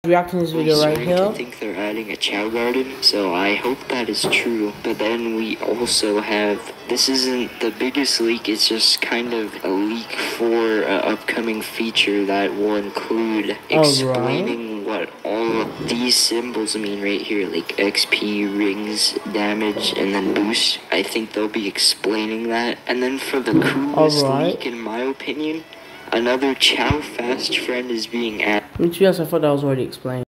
Reacting to this video right here. I think they're adding a Chow Garden, so I hope that is true. But then we also have, this isn't the biggest leak, it's just kind of a leak for an upcoming feature that will include explaining what all of these symbols mean right here, like XP, rings, damage, and then boost. I think they'll be explaining that. And then for the coolest leak, in my opinion, another Chow Fast friend is being added. Which, yes, I thought that was already explained.